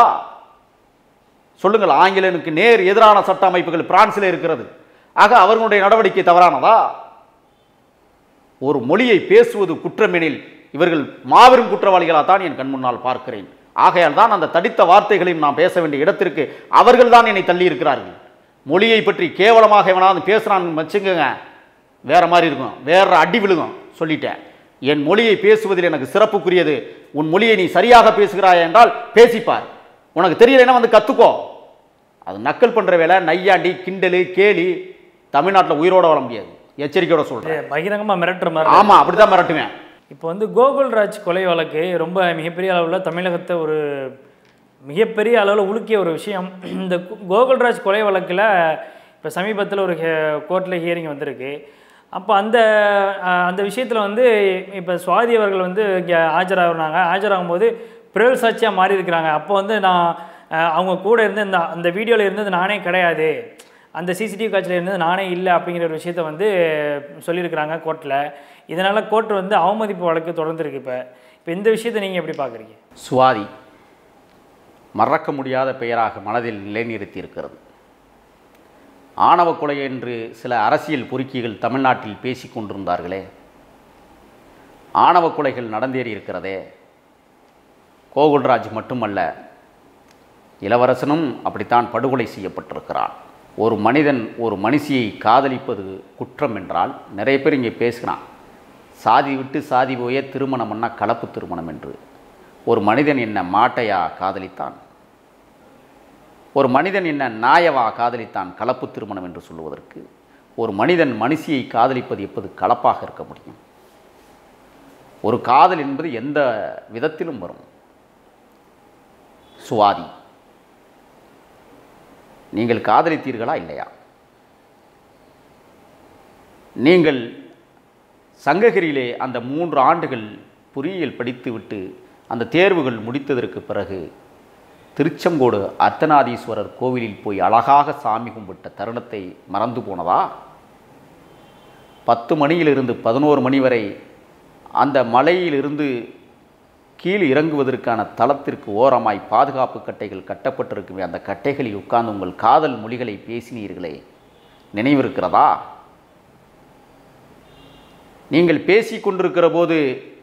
சொல்லுங்கள். ஆங்கிலனுக்கு நேர் எதிரான சட்ட அமைப்புகள் பிரான்சிலே இருக்கிறது. ஆக அவர்களுடைய நடவடிக்கை தவறானதா? ஒரு மொழியை பேசுவது குற்றமெனில் இவர்கள் மாபெரும் குற்றவாளிகளாக தான் என் கண் முன்னால் பார்க்கிறேன். ஆகையால் தான் அந்த தடித்த வார்த்தைகளையும் நான் பேச வேண்டிய இடத்திற்கு அவர்கள் தான் என்னை தள்ளி இருக்கிறார்கள். மொழியை பற்றி கேவலமாக எவனாவது பேசுறான்னு வச்சுக்கோங்க, வேற மாதிரி இருக்கும், வேற அடி விழுகும். சொல்லிட்டேன், என் மொழியை பேசுவதில் எனக்கு சிறப்புக்குரியது. உன் மொழியை நீ சரியாக பேசுகிறாய் என்றால் பேசிப்பார். உனக்கு தெரியலைன்னா வந்து கத்துக்கோ. அது நக்கல் பண்ற வேலை, நையாண்டி, கிண்டலு, கேலி தமிழ்நாட்டில் உயிரோட வர முடியாது. எச்சரிக்கையோட சொல்றேன். பகிரங்கமா மிரட்டுற மாதிரி. ஆமா, அப்படித்தான் மிரட்டுவேன். இப்போ வந்து கோகுல்ராஜ் கொலை வழக்கு ரொம்ப மிகப்பெரிய அளவில் தமிழகத்தை ஒரு மிகப்பெரிய அளவில் உலுக்கிய ஒரு விஷயம். இந்த கோகுல்ராஜ் கொலை வழக்கில் இப்போ சமீபத்தில் ஒரு கோர்ட்டில் ஹியரிங் வந்திருக்கு. அப்போ அந்த அந்த விஷயத்தில் வந்து இப்போ சுவாதி அவர்கள் வந்து இங்கே ஆஜராகிறாங்க. ஆஜராகும்போது பிறல் சாட்சியாக மாறி இருக்கிறாங்க. அப்போ வந்து நான் அவங்க கூட இருந்து இந்த அந்த வீடியோவில் இருந்தது நானே கிடையாது, அந்த சிசிடிவி காட்சியில் இருந்தது நானே இல்லை அப்படிங்கிற ஒரு விஷயத்த வந்து சொல்லியிருக்கிறாங்க கோர்ட்டில். இதனால் கோர்ட் வந்து அவமதிப்பு வழக்கு தொடர்ந்துருக்கு. இப்போ இப்போ இந்த விஷயத்தை நீங்கள் எப்படி பார்க்குறீங்க? சுவாதி மறக்க முடியாத பெயராக மனதில் நிலைநிறுத்தி இருக்கிறது. ஆணவ கொலை என்று சில அரசியல் பொறுக்கிகள் தமிழ்நாட்டில் பேசி கொண்டிருந்தார்களே, ஆணவ கொலைகள் நடந்தேறி இருக்கிறதே. கோகுல்ராஜ் மட்டுமல்ல, இளவரசனும் அப்படித்தான் படுகொலை செய்யப்பட்டிருக்கிறான். ஒரு மனிதன் ஒரு மனுஷியை காதலிப்பது குற்றம் என்றால் நிறைய பேர் இங்கே பேசுகிறான், சாதி விட்டு சாதி போய திருமணம்னா கலப்பு திருமணம் என்று. ஒரு மனிதன் என்ன மாட்டையா காதலித்தான்? ஒரு மனிதன் என்ன நாயவா காதலித்தான் கலப்பு திருமணம் என்று சொல்லுவதற்கு? ஒரு மனிதன் மனுஷியை காதலிப்பது எப்போது கலப்பாக இருக்க முடியும்? ஒரு காதல் என்பது எந்த விதத்திலும் வரும். சுவாதி, நீங்கள் காதலித்தீர்களா இல்லையா? நீங்கள் சங்ககிரியிலே அந்த மூன்று ஆண்டுகள் பொறியியல் படித்துவிட்டு அந்த தேர்வுகள் முடித்ததற்கு பிறகு திருச்செங்கோடு அர்த்தநாதீஸ்வரர் கோவிலில் போய் அழகாக சாமி கும்பிட்ட தருணத்தை மறந்து போனதா? பத்து மணியிலிருந்து பதினோரு மணி வரை அந்த மலையிலிருந்து கீழ் இறங்குவதற்கான தளத்திற்கு ஓரமாய் பாதுகாப்பு கட்டைகள் கட்டப்பட்டிருக்குமே, அந்த கட்டைகளில் உட்கார்ந்து உங்கள் காதல் மொழிகளை பேசினீர்களே, நினைவிருக்கிறதா? நீங்கள் பேசிக் கொண்டிருக்கிற போது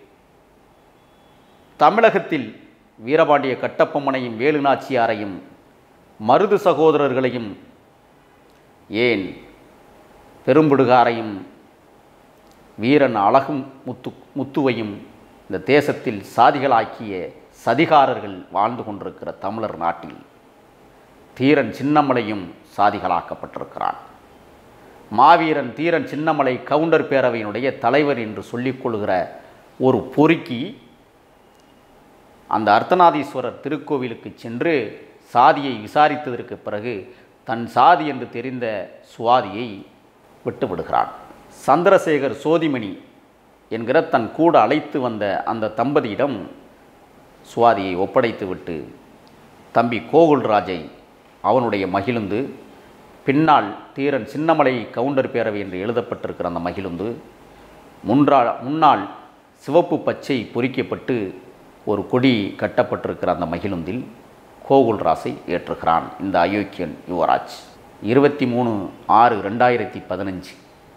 தமிழகத்தில் வீரபாண்டிய கட்டபொம்மனையும் வேலுநாச்சியாரையும் மருது சகோதரர்களையும் ஏன் பெரும்புடுகாரையும் வீரன் அழகும் முத்து முத்துவையும் இந்த தேசத்தில் சாதிகளாக்கிய சதிகாரர்கள் வாழ்ந்து கொண்டிருக்கிற தமிழர் நாட்டில் தீரன் சின்னமலையும் சாதிகளாக்கப்பட்டிருக்கிறான். மாவீரன் தீரன் சின்னமலை கவுண்டர் பேரவையினுடைய தலைவர் என்று சொல்லிக்கொள்கிற ஒரு பொறுக்கி அந்த அர்த்தநாதீஸ்வரர் திருக்கோவிலுக்கு சென்று சாதியை விசாரித்ததற்கு பிறகு தன் சாதி என்று தெரிந்த சுவாதியை விட்டுவிடுகிறான். சந்திரசேகர் சோதிமணி என்கிற தன் கூட அழைத்து வந்த அந்த தம்பதியிடம் சுவாதியை ஒப்படைத்துவிட்டு தம்பி கோகுல்ராஜை அவனுடைய மகிழுந்து, பின்னால் தீரன் சின்னமலை கவுண்டர் பேரவை என்று எழுதப்பட்டிருக்கிற அந்த மகிழுந்து, முன்றா முன்னால் சிவப்பு பச்சை பொறிக்கப்பட்டு ஒரு கொடி கட்டப்பட்டிருக்கிற அந்த மகிழுந்தில் கோகுல்ராஜை ஏற்றுகிறான் இந்த அயோக்கியன் யுவராஜ். இருபத்தி மூணு ஆறு ரெண்டாயிரத்தி பதினஞ்சு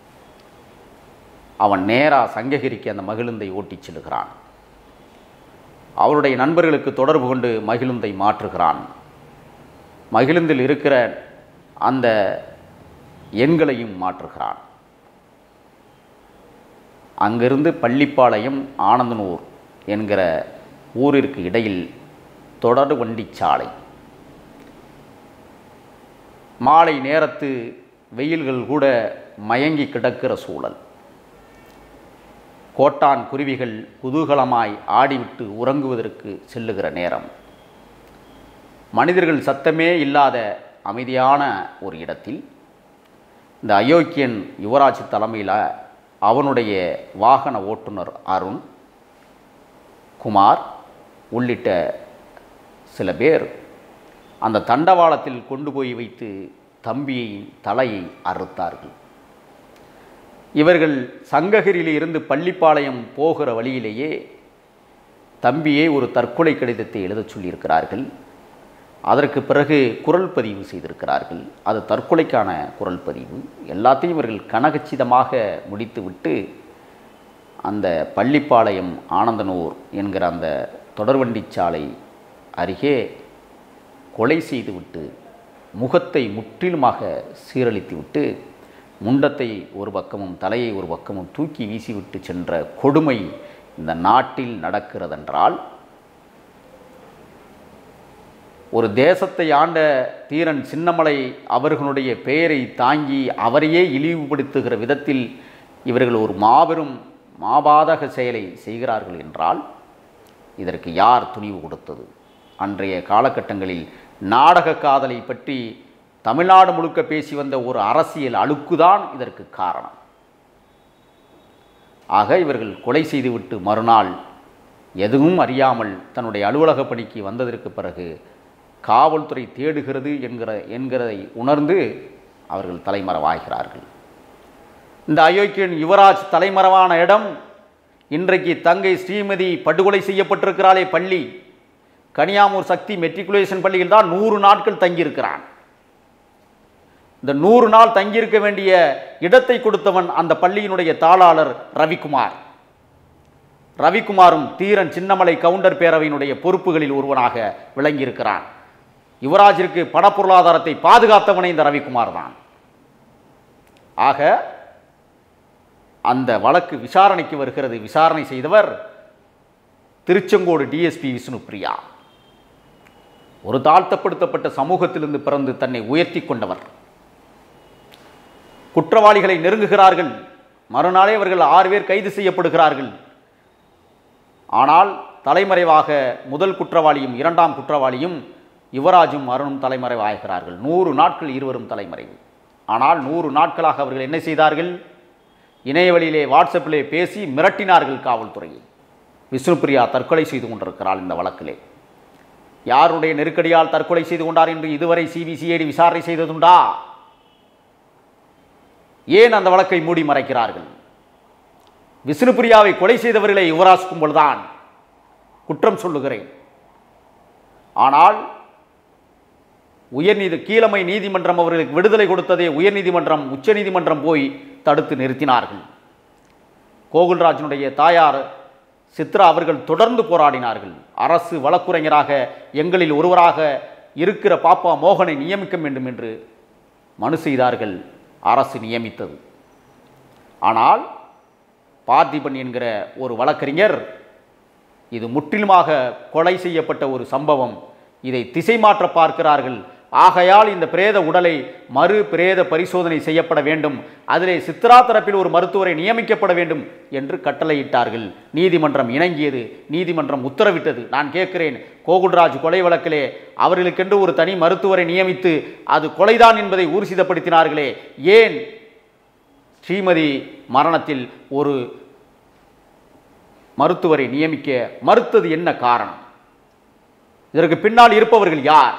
அவன் நேராக சங்ககிரிக்கு அந்த மகிழுந்தை ஓட்டிச் செல்கிறான். அவருடைய நண்பர்களுக்கு தொடர்பு கொண்டு மகிழுந்தை மாற்றுகிறான். மகிழுந்தில் இருக்கிற அந்த எண்களையும் மாற்றுகிறான். அங்கிருந்து பள்ளிப்பாளையம் ஆனந்தனூர் என்கிற ஊரிற்கு இடையில் தொடர் வண்டி சாலை. மாலை நேரத்து வெயில்கள் கூட மயங்கி கிடக்கிற சூழல். கோட்டான் குருவிகள் குதூகலமாய் ஆடிவிட்டு உறங்குவதற்கு செல்லுகிற நேரம். மனிதர்கள் சத்தமே இல்லாத அமைதியான ஒரு இடத்தில் இந்த அயோக்கியன் யுவராஜ் தலைமையில் அவனுடைய வாகன ஓட்டுநர் அருண் குமார் உள்ளிட்ட சில பேர் அந்த தண்டவாளத்தில் கொண்டு போய் வைத்து தம்பியின் தலையை அறுத்தார்கள். இவர்கள் சங்ககிரியில் இருந்து பள்ளிப்பாளையம் போகிற வழியிலேயே தம்பியை ஒரு தற்கொலை கடிதத்தை எழுதச் சொல்லியிருக்கிறார்கள். அதற்கு பிறகு குரல் பதிவு செய்திருக்கிறார்கள். அது தற்கொலைக்கான குரல் பதிவு. எல்லாத்தையும் இவர்கள் கனகச்சிதமாக முடித்துவிட்டு அந்த பள்ளிப்பாளையம் ஆனந்தனூர் என்கிற அந்த தொடர்வண்டிச்சாலை அருகே கொலை செய்துவிட்டு முகத்தை முற்றிலுமாக சீரழித்துவிட்டு முண்டத்தை ஒரு பக்கமும் தலையை ஒரு பக்கமும் தூக்கி வீசிவிட்டு சென்ற கொடுமை இந்த நாட்டில் நடக்கிறதென்றால், ஒரு தேசத்தை ஆண்ட தீரன் சின்னமலை அவர்களுடைய பெயரை தாங்கி அவரையே இழிவுபடுத்துகிற விதத்தில் இவர்கள் ஒரு மாபெரும் மாபாதக செயலை செய்கிறார்கள் என்றால் இதற்கு யார் துணிவு கொடுத்தது? அன்றைய காலகட்டங்களில் நாடக காதலை பற்றி தமிழ்நாடு முழுக்க பேசி வந்த ஒரு அரசியல் அழுக்குதான் இதற்கு காரணம். ஆக இவர்கள் கொலை செய்துவிட்டு மறுநாள் எதுவும் அறியாமல் தன்னுடைய அலுவலக பணிக்கு வந்ததற்கு பிறகு காவல்துறை தேடுகிறது என்கிற என்கிறதை உணர்ந்து அவர்கள் தலைமறைவாகிறார்கள். இந்த அயோக்கியன் யுவராஜ் தலைமறைவான இடம் இன்றைக்கு தங்கை ஸ்ரீமதி படுகொலை செய்யப்பட்டிருக்கிறாளே பள்ளி, கனியாமூர் சக்தி மெட்ரிகுலேஷன் பள்ளியில் தான் நூறு நாட்கள் தங்கியிருக்கிறான். இந்த நூறு நாள் தங்கியிருக்க வேண்டிய இடத்தை கொடுத்தவன் அந்த பள்ளியினுடைய தாளாளர் ரவிக்குமார். ரவிக்குமாரும் தீரன் சின்னமலை கவுண்டர் பேரவையினுடைய பொறுப்புகளில் ஒருவனாக விளங்கியிருக்கிறான். யுவராஜிற்கு பண பொருளாதாரத்தை பாதுகாத்தவனை இந்த ரவிக்குமார் தான். ஆக அந்த வழக்கு விசாரணைக்கு வருகிறது. விசாரணை செய்தவர் திருச்செங்கோடு டிஎஸ்பி விஷ்ணுபிரியா. ஒரு தாழ்த்தப்படுத்தப்பட்ட சமூகத்திலிருந்து பிறந்து தன்னை உயர்த்தி கொண்டவர். குற்றவாளிகளை நெருங்குகிறார்கள். மறுநாளே அவர்கள் ஆறு பேர் கைது செய்யப்படுகிறார்கள். ஆனால் தலைமறைவாக முதல் குற்றவாளியும் இரண்டாம் குற்றவாளியும் யுவராஜும் அருணும் தலைமறைவாகிறார்கள். நூறு நாட்கள் இருவரும் தலைமறைவு. ஆனால் நூறு நாட்களாக அவர்கள் என்ன செய்தார்கள்? இணையவழியிலே வாட்ஸ்அப்பிலே பேசி மிரட்டினார்கள் காவல்துறையை. விஷ்ணுபிரியா தற்கொலை செய்து கொண்டிருக்கிறாள். இந்த வழக்கிலே யாருடைய நெருக்கடியால் தற்கொலை செய்து கொண்டார் என்று இதுவரை சிபிசிஐடி விசாரணை செய்ததுண்டா? ஏன் அந்த வழக்கை மூடி மறைக்கிறார்கள்? விஷ்ணுபிரியாவை கொலை செய்தவர்களை யுவராஜ் கும்பல்தான் குற்றம் சொல்லுகிறேன். ஆனால் உயர்நீதி கீழமை நீதிமன்றம் அவர்களுக்கு விடுதலை கொடுத்ததே உயர்நீதிமன்றம் உச்சநீதிமன்றம் போய் தடுத்து நிறுத்தினார்கள். கோகுல்ராஜனுடைய தாயார் சித்ரா அவர்கள் தொடர்ந்து போராடினார்கள். அரசு வழக்குரைஞராக எங்களில் ஒருவராக இருக்கிற பாப்பா மோகனை நியமிக்க வேண்டும் என்று மனு செய்தார்கள். அரசு நியமித்தது. ஆனால் பார்த்திபன் என்கிற ஒரு வழக்கறிஞர் இது முற்றிலுமாக கொலை செய்யப்பட்ட ஒரு சம்பவம். இதை திசை மாற்ற பார்க்கிறார்கள். ஆகையால் இந்த பிரேத உடலை மறு பிரேத பரிசோதனை செய்யப்பட வேண்டும், அதிலே சித்ரா தரப்பில் ஒரு மருத்துவரை நியமிக்கப்பட வேண்டும் என்று கட்டளையிட்டார்கள். நீதிமன்றம் இணங்கியது, நீதிமன்றம் உத்தரவிட்டது. நான் கேட்கிறேன், கோகுல்ராஜ் கொலை வழக்கிலே அவர்களுக்கென்று ஒரு தனி மருத்துவரை நியமித்து அது கொலைதான் என்பதை ஊர்ஜிதப்படுத்தினார்களே, ஏன் ஸ்ரீமதி மரணத்தில் ஒரு மருத்துவரை நியமிக்க மறுத்தது? என்ன காரணம்? இதற்கு பின்னால் இருப்பவர்கள் யார்?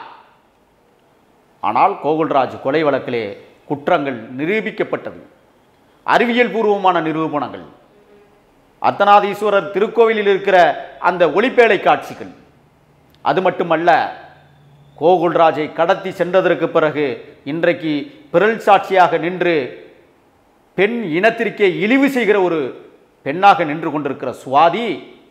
ஆனால் கோகுல்ராஜ் கொலை வழக்கிலே குற்றங்கள் நிரூபிக்கப்பட்டது. அறிவியல் பூர்வமான நிரூபணங்கள், அர்த்தநாதீஸ்வரர் திருக்கோவிலில் இருக்கிற அந்த ஒளிப்பேழை காட்சிகள், அது மட்டுமல்ல, கோகுல்ராஜை கடத்தி சென்றதற்கு பிறகு இன்றைக்கு பிறல் சாட்சியாக நின்று பெண் இனத்திற்கே இழிவு செய்கிற ஒரு பெண்ணாக நின்று கொண்டிருக்கிற சுவாதி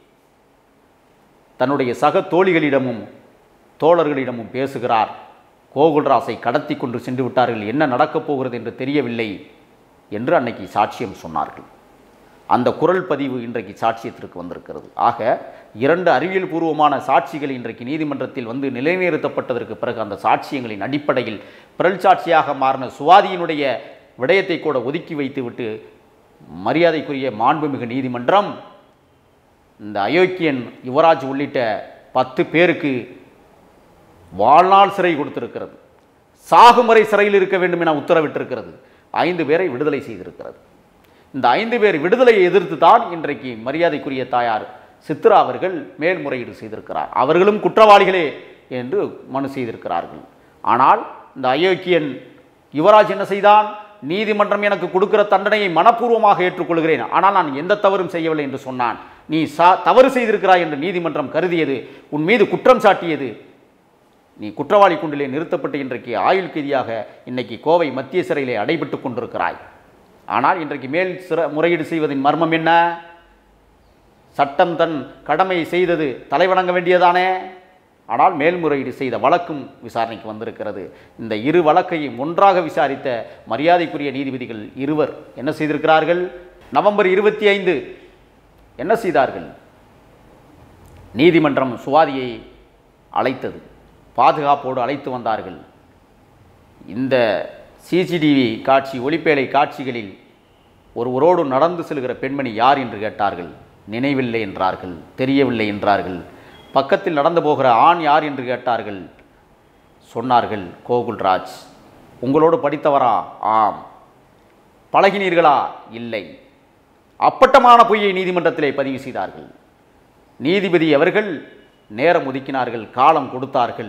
தன்னுடைய சக தோழிகளிடமும் தோழர்களிடமும் பேசுகிறார். கோகுல்ராஜை கடத்தி கொண்டு சென்று விட்டார்கள், என்ன நடக்கப் போகிறது என்று தெரியவில்லை என்று அன்னைக்கு சாட்சியம் சொன்னார்கள். அந்த குரல் பதிவு இன்றைக்கு சாட்சியத்திற்கு வந்திருக்கிறது. ஆக இரண்டு அறிவியல் பூர்வமான சாட்சிகள் இன்றைக்கு நீதிமன்றத்தில் வந்து நிலைநிறுத்தப்பட்டதற்கு பிறகு அந்த சாட்சியங்களின் அடிப்படையில் பிறல் சாட்சியாக மாறின சுவாதியினுடைய விடயத்தை கூட ஒதுக்கி வைத்துவிட்டு மரியாதைக்குரிய மாண்புமிகு நீதிமன்றம் இந்த அயோக்கியன் யுவராஜ் உள்ளிட்ட பத்து பேருக்கு வாழ்நாள் சிறை கொடுத்திருக்கிறது. சாகுமறை சிறையில் இருக்க வேண்டும் என உத்தரவிட்டிருக்கிறது. ஐந்து பேரை விடுதலை செய்திருக்கிறது. இந்த ஐந்து பேர் விடுதலையை எதிர்த்து தான் இன்றைக்கு மரியாதைக்குரிய தாயார் சித்ரா அவர்கள் மேல்முறையீடு செய்திருக்கிறார். அவர்களும் குற்றவாளிகளே என்று மனு செய்திருக்கிறார்கள். ஆனால் இந்த அயோக்கியன் யுவராஜ் என்ன செய்தான்? நீதிமன்றம் எனக்கு கொடுக்கிற தண்டனையை மனப்பூர்வமாக ஏற்றுக்கொள்கிறேன், ஆனால் நான் எந்த தவறும் செய்யவில்லை என்று சொன்னான். நீ சா தவறு செய்திருக்கிறாய் என்று நீதிமன்றம் கருதியது, உன் மீது குற்றம் சாட்டியது. நீ குற்றவாளி குண்டிலே நிறுத்தப்பட்டு இன்றைக்கு ஆயுள் கைதியாக இன்னைக்கு கோவை மத்திய சிறையிலே அடைபட்டு கொண்டிருக்கிறாய். ஆனால் இன்றைக்கு மேல் சிற முறையீடு செய்வதின் மர்மம் என்ன? சட்டம் தன் கடமையை செய்தது, தலைவணங்க வேண்டியதானே. ஆனால் மேல்முறையீடு செய்த வழக்கும் விசாரணைக்கு வந்திருக்கிறது. இந்த இரு வழக்கையும் ஒன்றாக விசாரித்த மரியாதைக்குரிய நீதிபதிகள் இருவர் என்ன செய்திருக்கிறார்கள்? நவம்பர் இருபத்தி ஐந்து என்ன செய்தார்கள்? நீதிமன்றம் சுவாதியை அழைத்தது, பாதுகாப்போடு அழைத்து வந்தார்கள். இந்த சிசிடிவி காட்சி ஒளிப்பேழை காட்சிகளில் ஒருவரோடு நடந்து செல்கிற பெண்மணி யார் என்று கேட்டார்கள். நினைவில்லை என்றார்கள், தெரியவில்லை என்றார்கள். பக்கத்தில் நடந்து போகிற ஆண் யார் என்று கேட்டார்கள். சொன்னார்கள், கோகுல்ராஜ். உங்களோடு படித்தவரா? ஆம். பழகினீர்களா? இல்லை. அப்பட்டமான பொய்யை நீதிமன்றத்திலே பதிவு செய்தார்கள். நீதிபதி அவர்கள் நேரம் ஒதுக்கினார்கள், காலம் கொடுத்தார்கள்,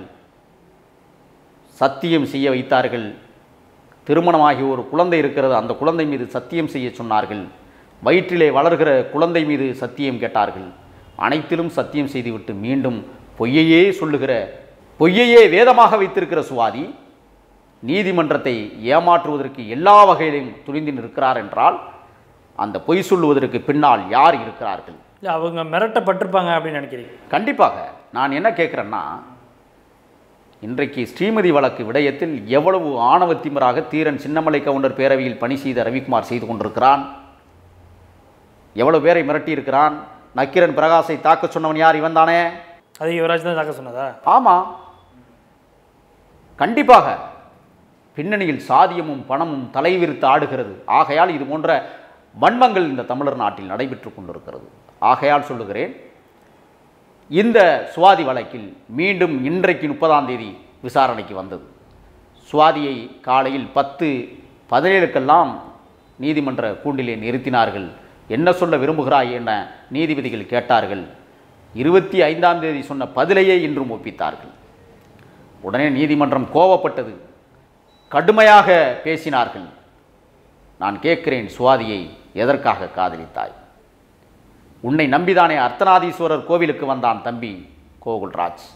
சத்தியம் செய்ய வைத்தார்கள். திருமணமாகி ஒரு குழந்தை இருக்கிறது, அந்த குழந்தை மீது சத்தியம் செய்ய சொன்னார்கள். வயிற்றிலே வளர்கிற குழந்தை மீது சத்தியம் கேட்டார்கள். அனைத்திலும் சத்தியம் செய்துவிட்டு மீண்டும் பொய்யையே சொல்லுகிற, பொய்யையே வேதமாக வைத்திருக்கிற சுவாதி நீதிமன்றத்தை ஏமாற்றுவதற்கு எல்லா வகையிலும் துணிந்து நிற்கிறார் என்றால் அந்த பொய் சொல்லுவதற்கு பின்னால் யார் இருக்கிறார்கள்? இல்லை, அவங்க மிரட்டப்பட்டிருப்பாங்க அப்படின்னு நினைக்கிறீங்க? கண்டிப்பாக. நான் என்ன கேட்குறேன்னா, இன்றைக்கு ஸ்ரீமதி வழக்கு விடயத்தில் எவ்வளவு ஆணவத்திமராக தீரன் சின்னமலை கவுண்டர் பேரவையில் பணி செய்த ரவிக்குமார் செய்து கொண்டிருக்கிறான். எவ்வளவு பேரை மிரட்டியிருக்கிறான். நக்கீரன் பிரகாசை தாக்க சொன்னவன் யார்? இவன் தானே. அது யுவராஜ் தான் தாக்க சொன்னதா? ஆமாம், கண்டிப்பாக. பின்னணியில் சாதியமும் பணமும் தலைவிரித்து ஆடுகிறது. ஆகையால் இது போன்ற வன்மங்கள் இந்த தமிழர் நாட்டில் நடைபெற்று கொண்டிருக்கிறது. ஆகையால் சொல்லுகிறேன், இந்த சுவாதி வழக்கில் மீண்டும் இன்றைக்கு முப்பதாம் தேதி விசாரணைக்கு வந்தது. சுவாதியை காலையில் பத்து பதினேழுக்கெல்லாம் நீதிமன்ற கூண்டிலே நிறுத்தினார்கள். என்ன சொல்ல விரும்புகிறாய் என நீதிபதிகள் கேட்டார்கள். இருபத்தி ஐந்தாம் தேதி சொன்ன பதிலையே இன்றும் ஒப்பித்தார்கள். உடனே நீதிமன்றம் கோபப்பட்டது, கடுமையாக பேசினார்கள். நான் கேட்கிறேன், சுவாதியை எதற்காக காதலித்தாய்? உன்னை நம்பிதானே அர்த்தநாதீஸ்வரர் கோவிலுக்கு வந்தான் தம்பி கோகுல்ராஜ்.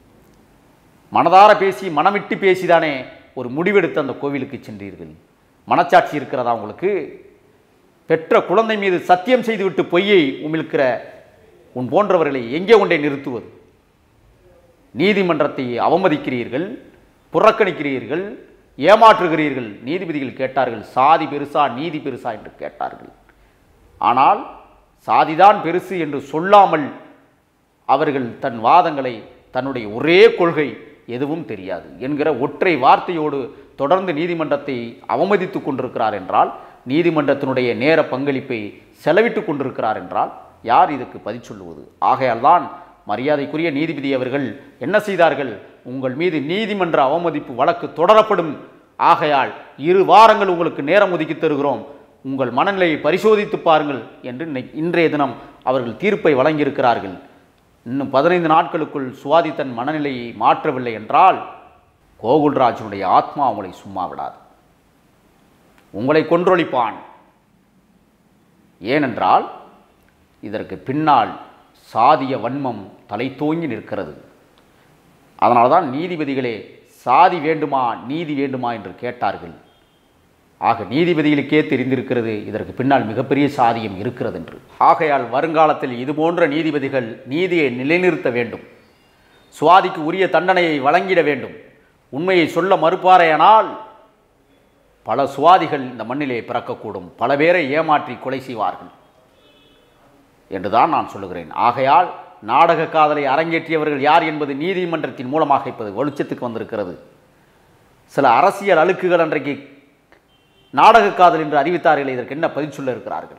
மனதார பேசி மனமிட்டு பேசிதானே ஒரு முடிவெடுத்து அந்த கோவிலுக்கு சென்றீர்கள். மனச்சாட்சி இருக்கிறதா உங்களுக்கு? பெற்ற குழந்தை மீது சத்தியம் செய்துவிட்டு பொய்யை உமிழ்கிற உன் போன்றவர்களை எங்கே கொண்டே நிறுத்துவது? நீதிமன்றத்தை அவமதிக்கிறீர்கள், புறக்கணிக்கிறீர்கள், ஏமாற்றுகிறீர்கள். நீதிபதிகள் கேட்டார்கள், சாதி பெருசா நீதி பெருசா என்று கேட்டார்கள். ஆனால் சாதிதான் பெருசு என்று சொல்லாமல் அவர்கள் தன் வாதங்களை தன்னுடைய ஒரே கொள்கை எதுவும் தெரியாது என்கிற ஒற்றை வார்த்தையோடு தொடர்ந்து நீதிமன்றத்தை அவமதித்து கொண்டிருக்கிறார் என்றால், நீதிமன்றத்தினுடைய நேர பங்களிப்பை செலவிட்டு கொண்டிருக்கிறார் என்றால் யார் இதுக்கு பதில் சொல்லுவது? ஆகையால் தான் மரியாதைக்குரிய நீதிபதி அவர்கள் என்ன செய்தார்கள்? உங்கள் மீது நீதிமன்ற அவமதிப்பு வழக்கு தொடரப்படும், ஆகையால் இரு வாரங்கள் உங்களுக்கு நேரம் ஒதுக்கி தருகிறோம், உங்கள் மனநிலையை பரிசோதித்து பாருங்கள் என்று இன்றைய தினம் அவர்கள் தீர்ப்பை வழங்கியிருக்கிறார்கள். இன்னும் பதினைந்து நாட்களுக்குள் சுவாதி தன் மனநிலையை மாற்றவில்லை என்றால் கோகுல்ராஜனுடைய ஆத்மா உங்களை சும்மா விடாது, உங்களை கொன்றொழிப்பான். ஏனென்றால் இதற்கு பின்னால் சாதிய வன்மம் தலை தோங்கி நிற்கிறது. அதனால்தான் நீதிபதிகளே சாதி வேண்டுமா நீதி வேண்டுமா என்று கேட்டார்கள். ஆக நீதிபதிகளுக்கே தெரிந்திருக்கிறது இதற்கு பின்னால் மிகப்பெரிய சாதியம் இருக்கிறது என்று. ஆகையால் வருங்காலத்தில் இதுபோன்ற நீதிபதிகள் நீதியை நிலைநிறுத்த வேண்டும், சுவாதிக்கு உரிய தண்டனையை வழங்கிட வேண்டும். உண்மையை சொல்ல மறுப்பாரையானால் பல சுவாதிகள் இந்த மண்ணிலே பிறக்கக்கூடும், பல பேரை ஏமாற்றி கொலை செய்வார்கள் என்றுதான் நான் சொல்லுகிறேன். ஆகையால் நாடக காதலை அரங்கேற்றியவர்கள் யார் என்பது நீதிமன்றத்தின் மூலமாக இப்போது வெளிச்சத்துக்கு வந்திருக்கிறது. சில அரசியல் அழுக்குகள் அன்றைக்கு நாடக காதல் என்று அறிவித்தார்கள், இதற்கு என்ன பதில் சொல்ல இருக்கிறார்கள்?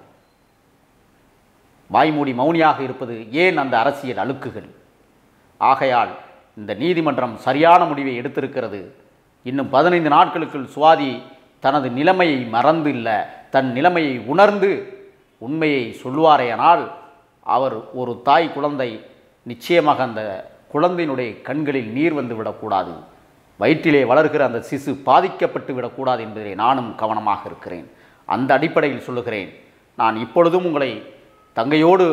வாய்மூடி மௌனியாக இருப்பது ஏன் அந்த அரசியல் அழுக்குகள்? ஆகையால் இந்த நீதிமன்றம் சரியான முடிவை எடுத்திருக்கிறது. இன்னும் பதினைந்து நாட்களுக்குள் சுவாதி தனது நிலைமையை மறந்து இல்லை, தன் நிலைமையை உணர்ந்து உண்மையை சொல்லுவாரேயானால் அவர் ஒரு தாய் குழந்தை நிச்சயமாக அந்த குழந்தையினுடைய கண்களில் நீர் வந்து விடக்கூடாது, வயிற்றிலே வளர்கிற அந்த சிசு பாதிக்கப்பட்டு விடக்கூடாது என்பதிலே நானும் கவனமாக இருக்கிறேன். அந்த அடிப்படையில் சொல்லுகிறேன். நான் இப்பொழுதும் உங்களை தங்கையோடு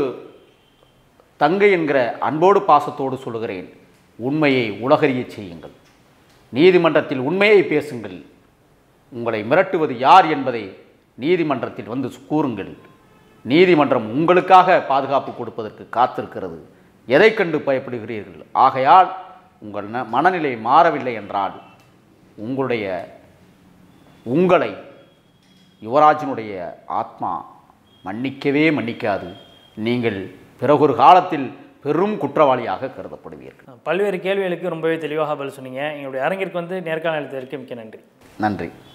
தங்கை என்கிற அன்போடு பாசத்தோடு சொல்லுகிறேன், உண்மையை உலகறிய செய்யுங்கள், நீதிமன்றத்தில் உண்மையை பேசுங்கள், உங்களை மிரட்டுவது யார் என்பதை நீதிமன்றத்தில் வந்து கூறுங்கள். நீதிமன்றம் உங்களுக்காக பாதுகாப்பு கொடுப்பதற்கு காத்திருக்கிறது. எதை கண்டு பயப்படுகிறீர்கள்? ஆகையால் உங்கள் மனநிலை மாறவில்லை என்றால் உங்களுடைய உங்களை யுவராஜனுடைய ஆத்மா மன்னிக்கவே மன்னிக்காது. நீங்கள் பிறகொரு காலத்தில் பெரும் குற்றவாளியாக கருதப்படுவீர்கள். பல்வேறு கேள்விகளுக்கு ரொம்பவே தெளிவாக பதில் சொன்னீங்க. எங்களுடைய அரங்கிற்கு வந்து நேர்காணல் அளித்ததற்கு மிக்க நன்றி. நன்றி.